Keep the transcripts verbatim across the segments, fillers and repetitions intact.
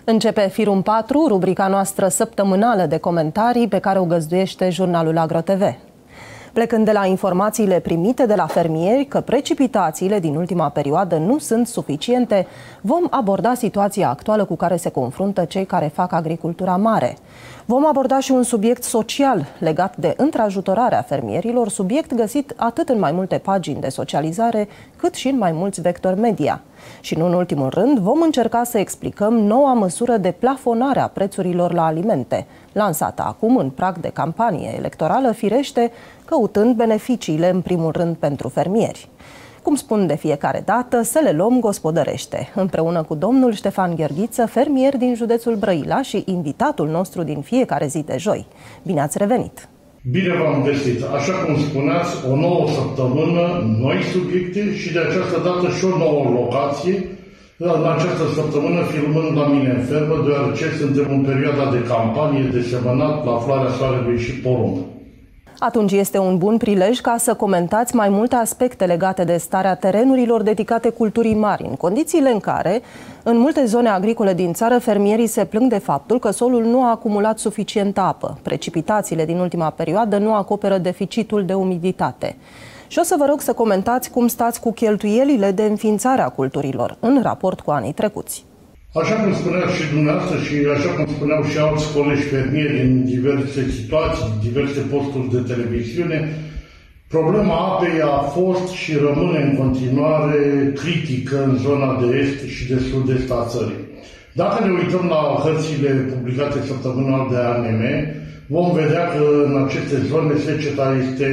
Începe Firum patru, rubrica noastră săptămânală de comentarii pe care o găzduiește jurnalul AgroTV. Plecând de la informațiile primite de la fermieri că precipitațiile din ultima perioadă nu sunt suficiente, vom aborda situația actuală cu care se confruntă cei care fac agricultura mare. Vom aborda și un subiect social legat de întrajutorarea fermierilor, subiect găsit atât în mai multe pagini de socializare, cât și în mai mulți vectori media. Și nu în ultimul rând, vom încerca să explicăm noua măsură de plafonare a prețurilor la alimente, lansată acum în prag de campanie electorală, firește, căutând beneficiile în primul rând pentru fermieri. Cum spun de fiecare dată, să le luăm gospodărește, împreună cu domnul Ștefan Gheorghiță, fermier din județul Brăila și invitatul nostru din fiecare zi de joi. Bine ați revenit! Bine v-am găsit! Așa cum spuneați, o nouă săptămână, noi subiecte și de această dată și o nouă locație. În această săptămână filmând la mine în fermă, deoarece suntem în perioada de campanie de semănat la floarea soarelui și porumb. Atunci este un bun prilej ca să comentați mai multe aspecte legate de starea terenurilor dedicate culturii mari, în condițiile în care, în multe zone agricole din țară, fermierii se plâng de faptul că solul nu a acumulat suficientă apă. Precipitațiile din ultima perioadă nu acoperă deficitul de umiditate. Și o să vă rog să comentați cum stați cu cheltuielile de înființare a culturilor în raport cu anii trecuți. Așa cum spuneați și dumneavoastră și așa cum spuneau și alți colegi fermieri în diverse situații, diverse posturi de televiziune, problema apei a fost și rămâne în continuare critică în zona de est și de sud-est a țării. Dacă ne uităm la hărțile publicate săptămânal de A N M, vom vedea că în aceste zone seceta este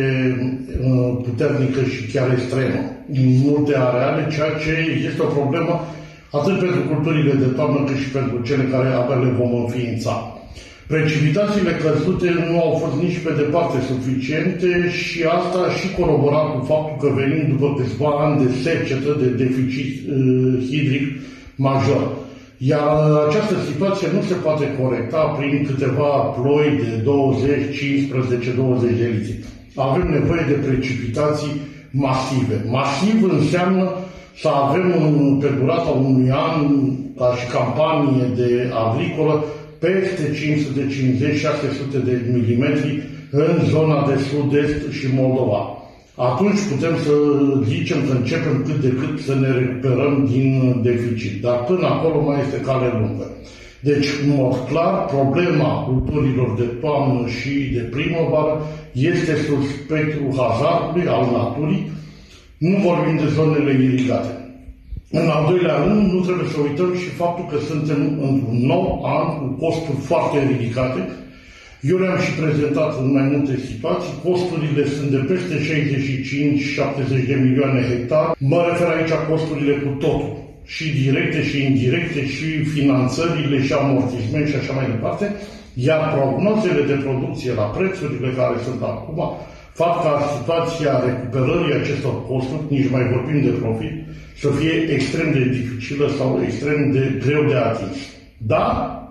puternică și chiar extremă în multe areale, ceea ce este o problemă atât pentru culturile de toamnă, cât și pentru cele care abia le vom înființa. Precipitațiile căzute nu au fost nici pe departe suficiente și asta a și coroborat cu faptul că venim după câțiva ani de secetă, de deficit uh, hidric major. Iar această situație nu se poate corecta prin câteva ploi de douăzeci, cincisprezece, douăzeci de litri. Avem nevoie de precipitații masive. Masiv înseamnă să avem pe durata unui an, ca și campanie de agricolă, peste cinci sute cincizeci - șase sute de milimetri în zona de sud-est și Moldova. Atunci putem să zicem că începem cât de cât să ne recuperăm din deficit. Dar până acolo mai este cale lungă. Deci, în mod clar, problema culturilor de toamnă și de primăvară este sub spectrul hazardului, al naturii. Nu vorbim de zonele irigate. În al doilea rând, nu trebuie să uităm și faptul că suntem într-un nou an cu costuri foarte ridicate. Eu le-am și prezentat în mai multe situații. Costurile sunt de peste șaizeci și cinci - șaptezeci de milioane hectare. Mă refer aici costurile cu totul. Și directe și indirecte, și finanțările, și amortisment și așa mai departe. Iar prognozele de producție la prețurile care sunt acum fac ca situația recuperării acestor costuri, nici mai vorbim de profit, să fie extrem de dificilă sau extrem de greu de atins. Dar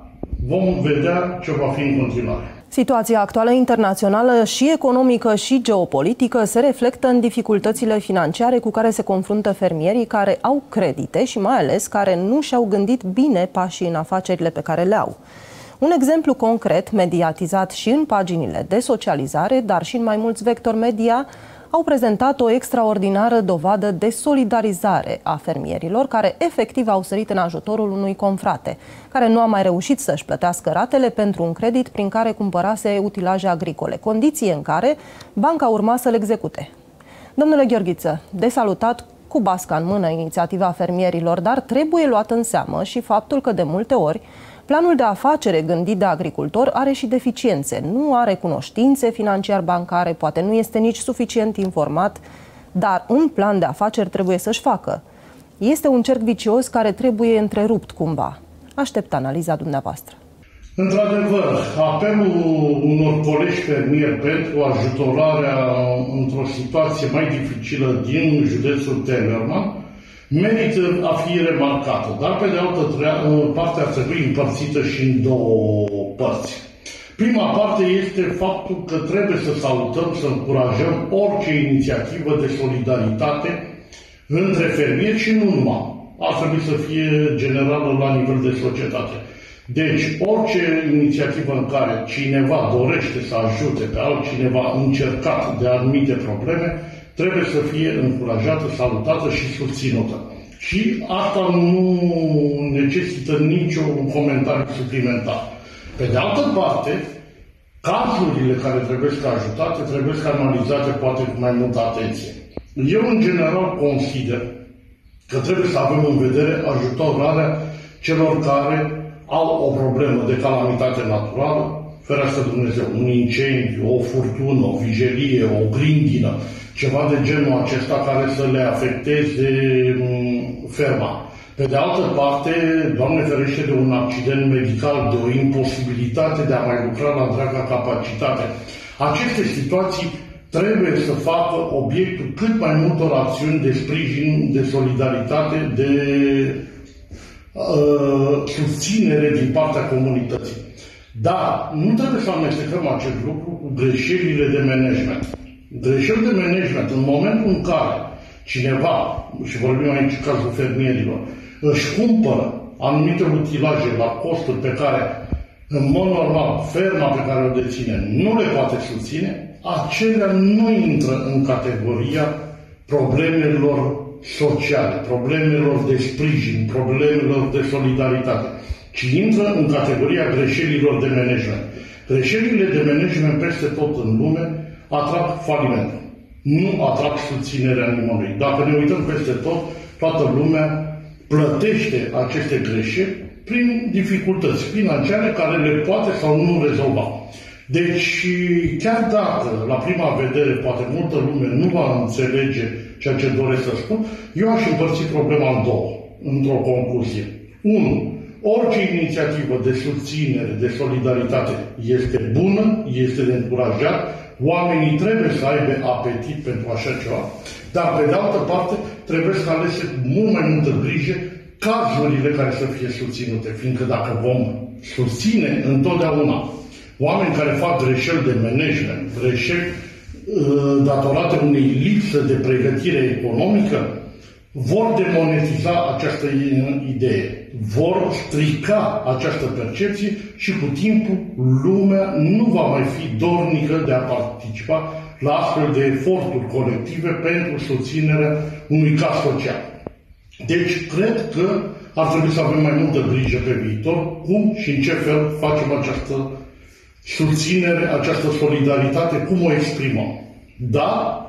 vom vedea ce va fi în continuare. Situația actuală internațională și economică și geopolitică se reflectă în dificultățile financiare cu care se confruntă fermierii care au credite și mai ales care nu și-au gândit bine pașii în afacerile pe care le au. Un exemplu concret, mediatizat și în paginile de socializare, dar și în mai mulți vectori media, au prezentat o extraordinară dovadă de solidarizare a fermierilor care efectiv au sărit în ajutorul unui confrate, care nu a mai reușit să-și plătească ratele pentru un credit prin care cumpărase utilaje agricole, condiție în care banca urma să le execute. Domnule Gheorghiță, de salutat cu basca în mână inițiativa fermierilor, dar trebuie luat în seamă și faptul că de multe ori planul de afacere gândit de agricultor are și deficiențe, nu are cunoștințe financiar-bancare, poate nu este nici suficient informat, dar un plan de afaceri trebuie să-și facă. Este un cerc vicios care trebuie întrerupt cumva. Aștept analiza dumneavoastră. Într-adevăr, apelul unor colegi fermieri pentru ajutorarea într-o situație mai dificilă din județul Teleorman merită a fi remarcată, dar pe de altă parte ar trebui împărțită și în două părți. Prima parte este faptul că trebuie să salutăm, să încurajăm orice inițiativă de solidaritate între fermieri și nu numai. Ar trebui să fie generală la nivel de societate. Deci, orice inițiativă în care cineva dorește să ajute pe altcineva încercat de anumite probleme, trebuie să fie încurajată, salutată și susținută. Și asta nu necesită niciun comentariu suplimentar. Pe de altă parte, cazurile care trebuie să ajutate, trebuie să analizate poate cu mai multă atenție. Eu, în general, consider că trebuie să avem în vedere ajutorarea celor care au o problemă de calamitate naturală, ferească Dumnezeu, un incendiu, o furtună, o vijelie, o grindină, ceva de genul acesta care să le afecteze ferma. Pe de altă parte, Doamne ferește de un accident medical, de o imposibilitate de a mai lucra la întreaga capacitate. Aceste situații trebuie să facă obiectul cât mai multor acțiuni de sprijin, de solidaritate, de uh, susținere din partea comunității. Dar nu trebuie să amestecăm acest lucru cu greșelile de management. Greșeli de management, în momentul în care cineva, și vorbim aici cazul fermierilor, își cumpără anumite utilaje la costuri pe care, în mod normal, ferma pe care o deține nu le poate susține, acelea nu intră în categoria problemelor sociale, problemelor de sprijin, problemelor de solidaritate, ci intră în categoria greșelilor de management. Greșelile de management peste tot în lume atrag falimentul. Nu atrag susținerea nimănui. Dacă ne uităm peste tot, toată lumea plătește aceste greșeli prin dificultăți financiare care le poate sau nu rezolva. Deci, chiar dacă la prima vedere poate multă lume nu va înțelege ceea ce doresc să spun, eu aș împărți problema în două, într-o concluzie. unu. Orice inițiativă de susținere, de solidaritate este bună, este de încurajat, oamenii trebuie să aibă apetit pentru așa ceva, dar pe de altă parte trebuie să alese cu mult mai multă grijă cazurile care să fie susținute, fiindcă dacă vom susține întotdeauna oameni care fac greșeli de management, greșeli uh, datorate unei lipse de pregătire economică, vor demonetiza această idee, vor strica această percepție și cu timpul lumea nu va mai fi dornică de a participa la astfel de eforturi colective pentru susținerea unui caz social. Deci, cred că ar trebui să avem mai multă grijă pe viitor cum și în ce fel facem această susținere, această solidaritate, cum o exprimăm. Da,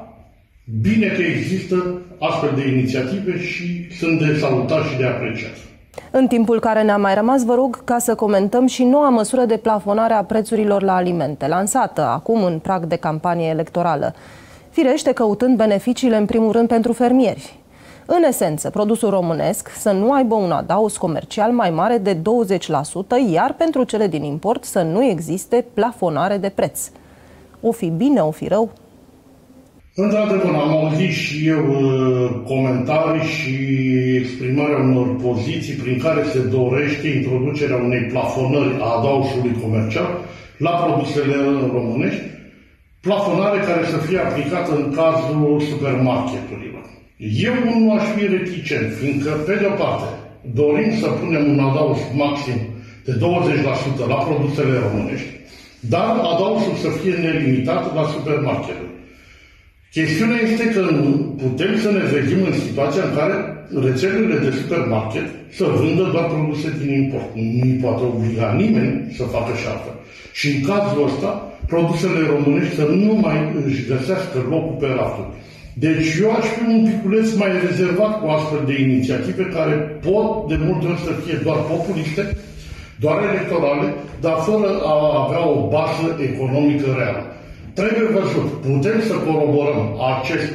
bine că există astfel de inițiative și sunt de salutat și de apreciat. În timpul care ne-a mai rămas, vă rog ca să comentăm și noua măsură de plafonare a prețurilor la alimente, lansată acum în prag de campanie electorală. Firește, căutând beneficiile în primul rând pentru fermieri. În esență, produsul românesc să nu aibă un adaos comercial mai mare de douăzeci la sută, iar pentru cele din import să nu existe plafonare de preț. O fi bine, o fi rău? Într-adevăr, am auzit și eu comentarii și exprimarea unor poziții prin care se dorește introducerea unei plafonări a adaosului comercial la produsele românești, plafonare care să fie aplicată în cazul supermarketurilor. Eu nu aș fi reticent, fiindcă, pe de-o parte, dorim să punem un adaos maxim de douăzeci la sută la produsele românești, dar adaosul să fie nelimitat la supermarketuri. Chestiunea este că nu putem să ne vedem în situația în care rețelele de supermarket să vândă doar produse din import. Nu poate obliga nimeni să facă și altfel. Și în cazul ăsta, produsele românești să nu mai își găsească locul pe rafturi. Deci eu aș fi un piculeț mai rezervat cu astfel de inițiative care pot de multe ori să fie doar populiste, doar electorale, dar fără a avea o bază economică reală. Trebuie văzut, putem să coroborăm acest,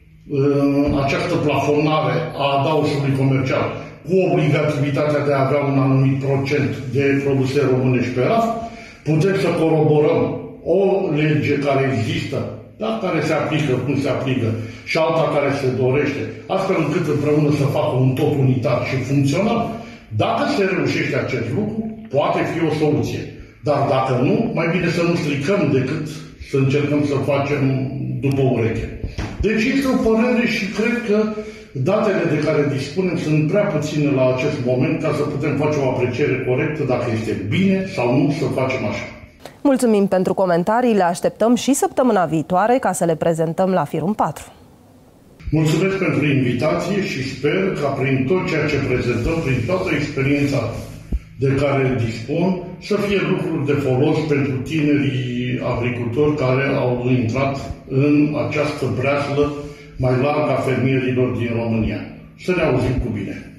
această plafonare a adaosului comercial cu obligativitatea de a avea un anumit procent de produse românești pe raft, putem să coroborăm o lege care există, dar care se aplică cum se aplică, și alta care se dorește, astfel încât împreună să facă un tot unitar și funcțional. Dacă se reușește acest lucru, poate fi o soluție. Dar dacă nu, mai bine să nu stricăm decât să încercăm să facem după ureche. Deci este o părere și cred că datele de care dispunem sunt prea puține la acest moment ca să putem face o apreciere corectă dacă este bine sau nu să facem așa. Mulțumim pentru comentarii, le așteptăm și săptămâna viitoare ca să le prezentăm la Firum patru. Mulțumesc pentru invitație și sper ca prin tot ceea ce prezentăm, prin toată experiența de care dispun, să fie lucruri de folos pentru tinerii agricultori care au intrat în această breaslă mai largă a fermierilor din România. Să ne auzim cu bine!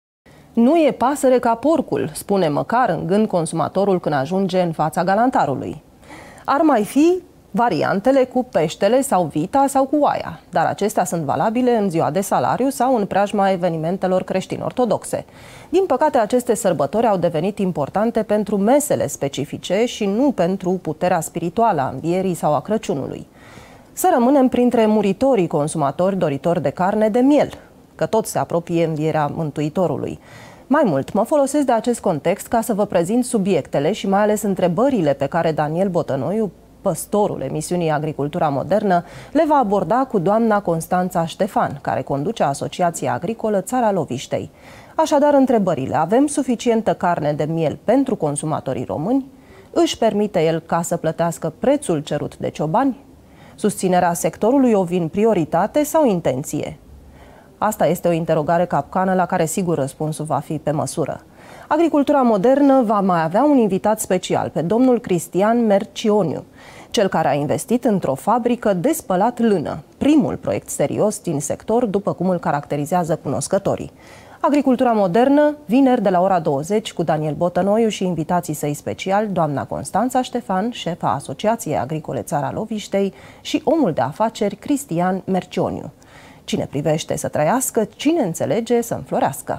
Nu e pasăre ca porcul, spune măcar în gând consumatorul când ajunge în fața galantarului. Ar mai fi variantele cu peștele sau vita sau cu oaia, dar acestea sunt valabile în ziua de salariu sau în preajma evenimentelor creștin-ortodoxe. Din păcate, aceste sărbători au devenit importante pentru mesele specifice și nu pentru puterea spirituală a învierii sau a Crăciunului. Să rămânem printre muritorii consumatori doritori de carne de miel, că tot se apropie învierea Mântuitorului. Mai mult, mă folosesc de acest context ca să vă prezint subiectele și mai ales întrebările pe care Daniel Botănoiu, păstorul emisiunii Agricultura Modernă, le va aborda cu doamna Constanța Ștefan, care conduce Asociația Agricolă Țara Loviștei. Așadar, întrebările: avem suficientă carne de miel pentru consumatorii români? Își permite el ca să plătească prețul cerut de ciobani? Susținerea sectorului ovin prioritate sau intenție? Asta este o interogare capcană la care sigur răspunsul va fi pe măsură. Agricultura Modernă va mai avea un invitat special, pe domnul Cristian Mercioniu, cel care a investit într-o fabrică de spălat lână, primul proiect serios din sector, după cum îl caracterizează cunoscătorii. Agricultura Modernă, vineri de la ora douăzeci, cu Daniel Botănoiu și invitații săi speciali, doamna Constanța Ștefan, șefa Asociației Agricole Țara Loviștei, și omul de afaceri Cristian Mercioniu. Cine privește să trăiască, cine înțelege să înflorească.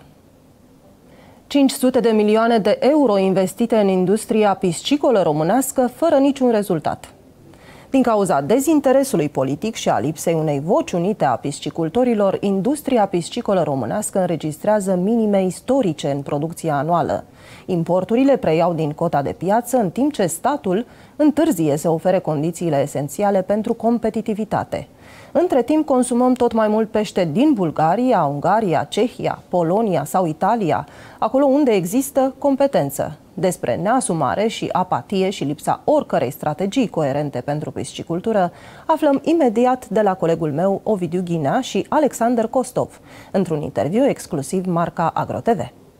cinci sute de milioane de euro investite în industria piscicolă românească fără niciun rezultat. Din cauza dezinteresului politic și a lipsei unei voci unite a piscicultorilor, industria piscicolă românească înregistrează minime istorice în producția anuală. Importurile preiau din cota de piață, în timp ce statul întârzie să ofere condițiile esențiale pentru competitivitate. Între timp, consumăm tot mai mult pește din Bulgaria, Ungaria, Cehia, Polonia sau Italia, acolo unde există competență. Despre neasumare și apatie și lipsa oricărei strategii coerente pentru piscicultură aflăm imediat de la colegul meu Ovidiu Ghinea și Alexander Kostov, într-un interviu exclusiv marca AgroTV.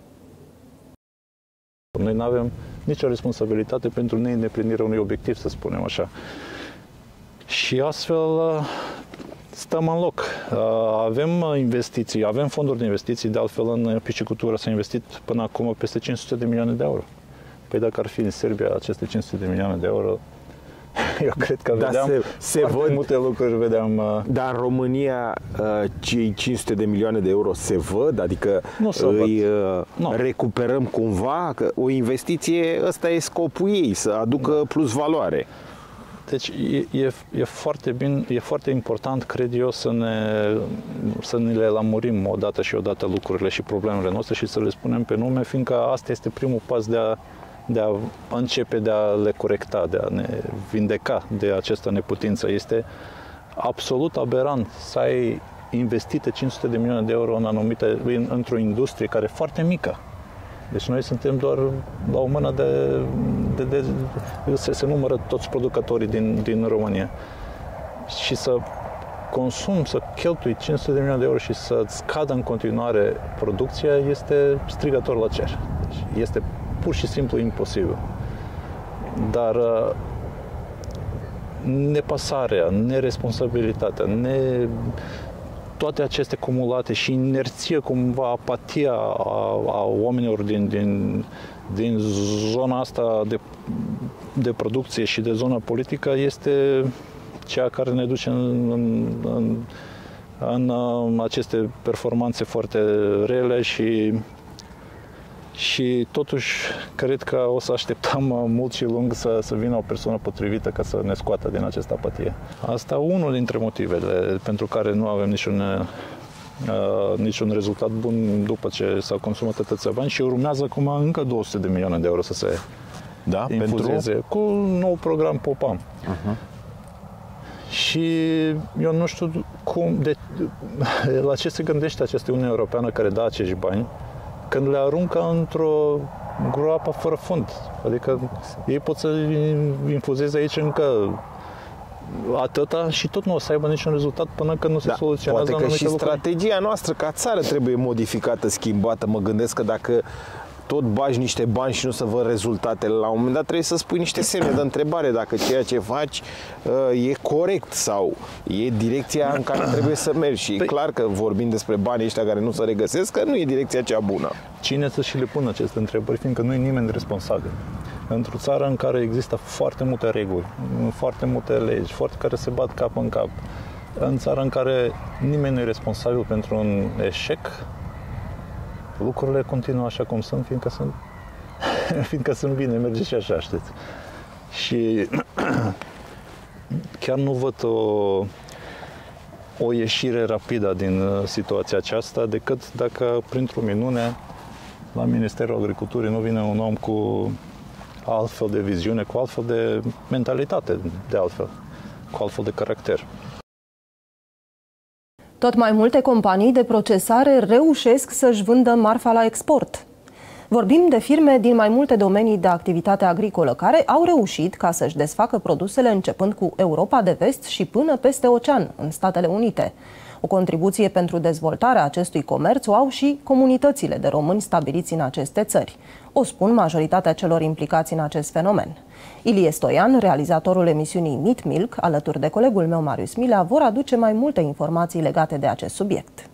Noi nu avem nicio responsabilitate pentru neîndeplinirea unui obiectiv, să spunem așa. Și astfel stăm în loc. Avem investiții, avem fonduri de investiții, de altfel în piscicultură s-a investit până acum peste cinci sute de milioane de euro. Păi dacă ar fi în Serbia aceste cinci sute de milioane de euro, eu cred că vedeam da, se, se foarte văd, multe lucruri. Vedeam, dar în România cei cinci sute de milioane de euro se văd? Adică nu se îi văd. recuperăm cumva? Că o investiție, ăsta e scopul ei, să aducă da. plus valoare. Deci e, e, e foarte bine, e foarte important, cred eu, să ne, să ne le lămurim odată și odată lucrurile și problemele noastre și să le spunem pe nume, fiindcă asta este primul pas de a, de a începe de a le corecta, de a ne vindeca de această neputință. Este absolut aberant să ai investite cinci sute de milioane de euro în anumite, în, într-o industrie care e foarte mică. Deci noi suntem doar la o mână de... de, de se, se numără toți producătorii din, din România. Și să consum, să cheltui cinci sute de milioane de euro și să scadă în continuare producția este strigător la cer. Deci este pur și simplu imposibil. Dar nepasarea, neresponsabilitatea, ne... toate aceste cumulate și inerție, cumva apatia a, a oamenilor din, din, din zona asta de, de producție și de zona politică este cea care ne duce în, în, în, în aceste performanțe foarte rele și Și totuși, cred că o să așteptăm mult și lung să, să vină o persoană potrivită ca să ne scoată din această apatie. Asta e unul dintre motivele pentru care nu avem niciun, uh, niciun rezultat bun după ce s-au consumat atâția bani și urmează acum încă două sute de milioane de euro să se da, infuzeze pentru... cu un nou program POPAM. Uh-huh. Și eu nu știu cum, de, la ce se gândește această Uniune Europeană care dă acești bani când le aruncă într-o groapă fără fund. Adică ei pot să infuzeze aici încă atâta și tot nu o să aibă niciun rezultat până când nu se da, soluționează poate că și lucruri. strategia noastră ca țară trebuie modificată, schimbată. Mă gândesc că dacă tot bagi niște bani și nu să văd rezultatele, la un moment dat trebuie să spui niște semne de întrebare dacă ceea ce faci uh, e corect sau e direcția în care trebuie să mergi. Și păi, e clar că vorbim despre banii ăștia care nu se regăsesc, că nu e direcția cea bună. Cine să și le pună aceste întrebări, fiindcă nu e nimeni responsabil. Într-o țară în care există foarte multe reguli, foarte multe legi, foarte care se bat cap în cap, în țară în care nimeni nu e responsabil pentru un eșec, lucrurile continuă așa cum sunt, fiindcă sunt, fiindcă sunt bine, merge și așa, știți. Și chiar nu văd o, o ieșire rapidă din situația aceasta, decât dacă, printr-o minune, la Ministerul Agriculturii nu vine un om cu altfel de viziune, cu altfel de mentalitate, de altfel, cu altfel de caracter. Tot mai multe companii de procesare reușesc să-și vândă marfa la export. Vorbim de firme din mai multe domenii de activitate agricolă care au reușit ca să-și desfacă produsele începând cu Europa de Vest și până peste ocean, în Statele Unite. O contribuție pentru dezvoltarea acestui comerț o au și comunitățile de români stabiliți în aceste țări. O spun majoritatea celor implicați în acest fenomen. Ilie Stoian, realizatorul emisiunii Meat Milk, alături de colegul meu Marius Milea, vor aduce mai multe informații legate de acest subiect.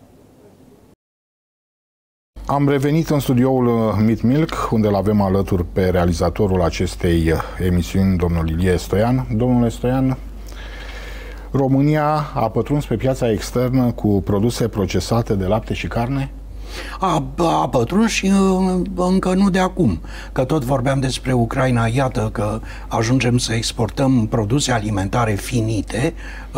Am revenit în studioul Meat Milk, unde îl avem alături pe realizatorul acestei emisiuni, domnul Ilie Stoian. Domnule Stoian, România a pătruns pe piața externă cu produse procesate de lapte și carne? A, a pătruns și încă nu de acum, că tot vorbeam despre Ucraina. Iată că ajungem să exportăm produse alimentare finite.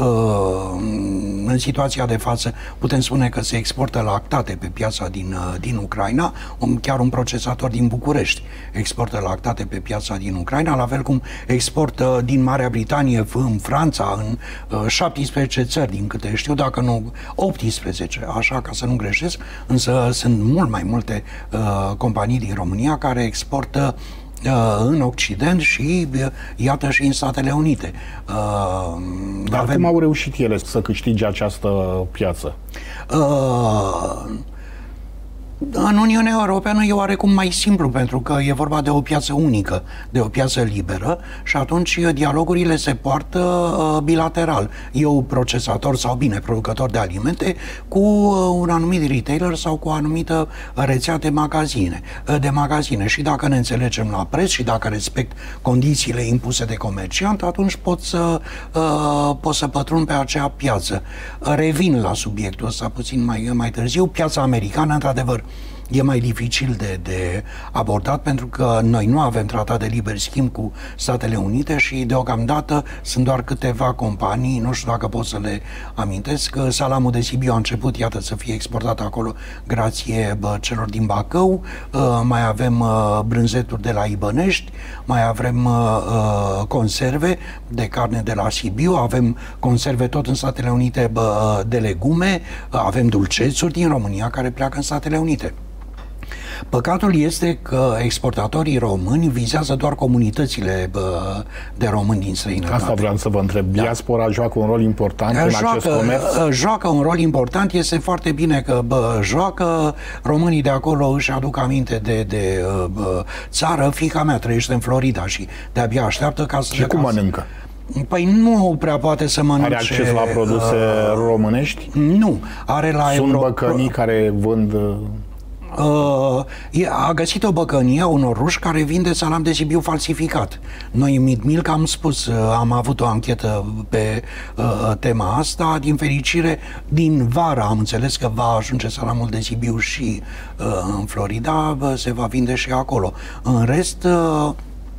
În situația de față putem spune că se exportă lactate pe piața din, din Ucraina. Chiar un procesator din București exportă lactate pe piața din Ucraina, la fel cum exportă din Marea Britanie în Franța, în șaptesprezece țări, din câte știu, dacă nu optsprezece, așa, ca să nu greșesc, însă sunt mult mai multe uh, companii din România care exportă uh, în Occident și uh, iată și în Statele Unite. Uh, Dar avem... cum au reușit ele să câștige această piață? Uh, În Uniunea Europeană e oarecum mai simplu, pentru că e vorba de o piață unică, de o piață liberă și atunci dialogurile se poartă uh, bilateral. Eu, procesator sau, bine, producător de alimente, cu uh, un anumit retailer sau cu o anumită rețea de magazine, uh, de magazine. Și dacă ne înțelegem la preț și dacă respect condițiile impuse de comerciant, atunci pot să, uh, pot să pătrund pe acea piață. Revin la subiectul ăsta puțin mai, mai târziu. Piața americană, într-adevăr, e mai dificil de, de abordat, pentru că noi nu avem tratat de liber schimb cu Statele Unite și deocamdată sunt doar câteva companii, nu știu dacă pot să le amintesc. Salamul de Sibiu a început, iată, să fie exportat acolo grație bă, celor din Bacău, uh, mai avem uh, brânzeturi de la Ibănești, mai avem uh, conserve de carne de la Sibiu, avem conserve tot în Statele Unite bă, de legume, uh, avem dulcețuri din România care pleacă în Statele Unite. Păcatul este că exportatorii români vizează doar comunitățile bă, de români din străinătate. Asta vreau să vă întreb. Da. Diaspora joacă un rol important joacă, în acest comerț? Joacă un rol important. Este foarte bine că bă, joacă. Românii de acolo își aduc aminte de, de bă, țară. Fiica mea trăiește în Florida și de-abia așteaptă ca să... Și cum mănâncă? Păi nu prea poate să mănânce... Are acces la produse uh, românești? Nu. Are la Sunt Euro... băcănii care vând... Uh, a găsit o băcănie, unor ruși care vinde salam de Sibiu falsificat. Noi în Meat Milk am spus, uh, am avut o anchetă pe uh, tema asta. Din fericire, din vară am înțeles că va ajunge salamul de Sibiu și uh, în Florida, uh, se va vinde și acolo. În rest... Uh,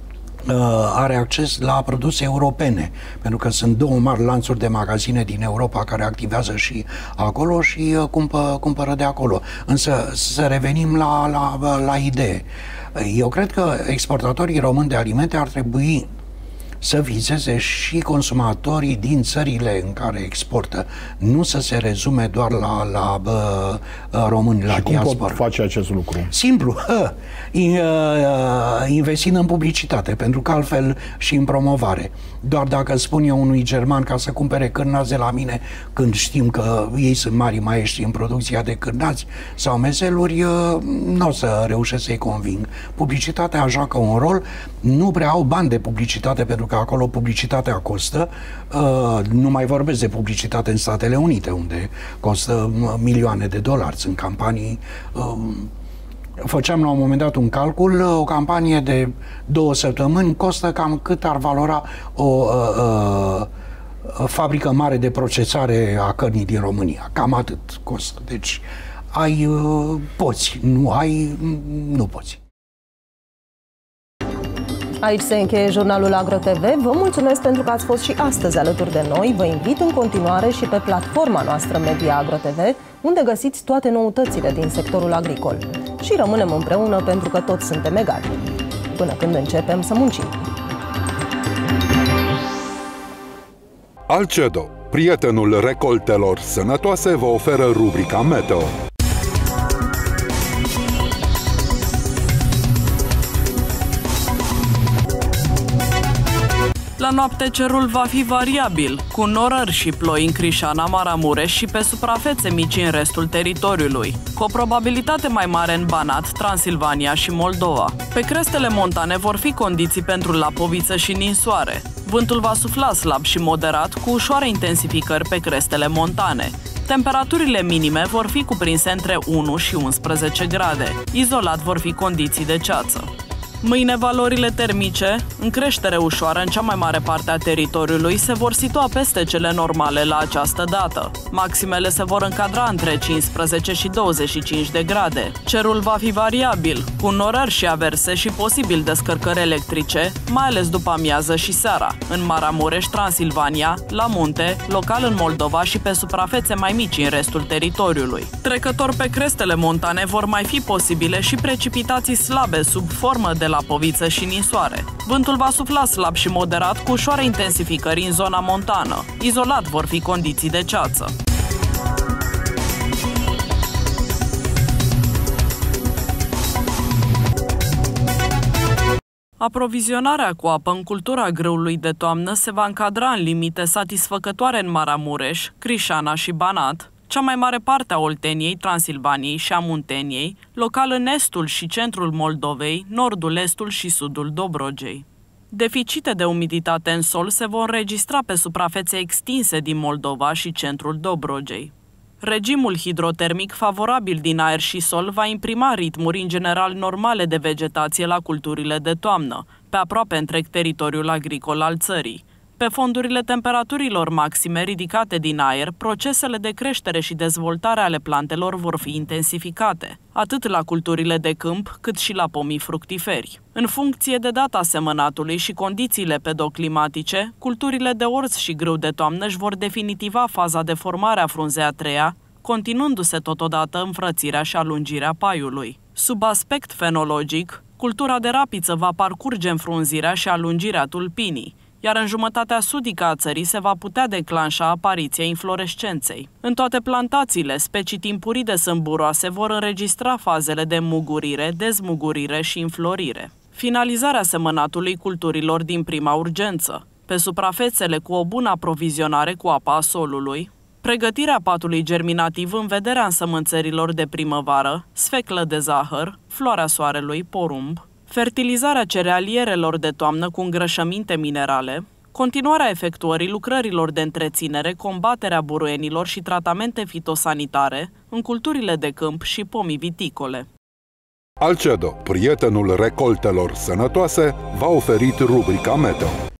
are acces la produse europene, pentru că sunt două mari lanțuri de magazine din Europa care activează și acolo și cumpă, cumpără de acolo. Însă să revenim la, la, la idee. Eu cred că exportatorii români de alimente ar trebui să vizeze și consumatorii din țările în care exportă, nu să se rezume doar la, la bă, români, la și diaspora. cum pot face acest lucru? Simplu, investind în publicitate, pentru că altfel și în promovare. Doar dacă spun eu unui german ca să cumpere cârnați de la mine, când știm că ei sunt mari maestri în producția de cârnați sau mezeluri, nu o să reușesc să-i conving. Publicitatea joacă un rol, nu prea au bani de publicitate, pentru că acolo publicitatea costă. Nu mai vorbesc de publicitate în Statele Unite, unde costă milioane de dolari. Sunt campanii... Făceam la un moment dat un calcul, o campanie de două săptămâni costă cam cât ar valora o uh, uh, fabrică mare de procesare a cărnii din România. Cam atât costă. Deci ai, uh, poți, nu ai, nu poți. Aici se încheie jurnalul AgroTV. Vă mulțumesc pentru că ați fost și astăzi alături de noi. Vă invit în continuare și pe platforma noastră Media AgroTV, unde găsiți toate noutățile din sectorul agricol. Și rămânem împreună pentru că toți suntem egali. Până când începem să muncim. Alcedo, prietenul recoltelor sănătoase, vă oferă rubrica Meteo. La noapte cerul va fi variabil, cu norări și ploi în Crișana, Maramureș și pe suprafețe mici în restul teritoriului, cu o probabilitate mai mare în Banat, Transilvania și Moldova. Pe crestele montane vor fi condiții pentru lapoviță și ninsoare. Vântul va sufla slab și moderat, cu ușoare intensificări pe crestele montane. Temperaturile minime vor fi cuprinse între unu și unsprezece grade. Izolat vor fi condiții de ceață. Mâine valorile termice, în creștere ușoară în cea mai mare parte a teritoriului, se vor situa peste cele normale la această dată. Maximele se vor încadra între cincisprezece și douăzeci și cinci de grade. Cerul va fi variabil, cu norări și averse și posibil descărcări electrice, mai ales după amiază și seara, în Maramureș, Transilvania, la munte, local în Moldova și pe suprafețe mai mici în restul teritoriului. Trecător pe crestele montane vor mai fi posibile și precipitații slabe sub formă de lapoviță și ninsoare. Vântul va sufla slab și moderat, cu ușoare intensificări în zona montană. Izolat vor fi condiții de ceață. Aprovizionarea cu apă în cultura grâului de toamnă se va încadra în limite satisfăcătoare în Maramureș, Crișana și Banat, cea mai mare parte a Olteniei, Transilvaniei și a Munteniei, local în estul și centrul Moldovei, nordul, estul și sudul Dobrogei. Deficite de umiditate în sol se vor înregistra pe suprafețe extinse din Moldova și centrul Dobrogei. Regimul hidrotermic favorabil din aer și sol va imprima ritmuri în general normale de vegetație la culturile de toamnă, pe aproape întreg teritoriul agricol al țării. Pe fondurile temperaturilor maxime ridicate din aer, procesele de creștere și dezvoltare ale plantelor vor fi intensificate, atât la culturile de câmp, cât și la pomii fructiferi. În funcție de data semănatului și condițiile pedoclimatice, culturile de orz și grâu de toamnă își vor definitiva faza de formare a frunzei a treia, continuându-se totodată înfrățirea și alungirea paiului. Sub aspect fenologic, cultura de rapiță va parcurge înfrunzirea și alungirea tulpinii, iar în jumătatea sudică a țării se va putea declanșa apariția inflorescenței. În toate plantațiile, specii timpurii de sâmburoase vor înregistra fazele de mugurire, dezmugurire și înflorire. Finalizarea semănatului culturilor din prima urgență, pe suprafețele cu o bună aprovizionare cu apa a solului, pregătirea patului germinativ în vederea însămânțărilor de primăvară, sfeclă de zahăr, floarea soarelui, porumb, fertilizarea cerealierelor de toamnă cu îngrășăminte minerale, continuarea efectuării lucrărilor de întreținere, combaterea buruienilor și tratamente fitosanitare în culturile de câmp și pomii viticole. Alcedo, prietenul recoltelor sănătoase, v-a oferit rubrica Meteo.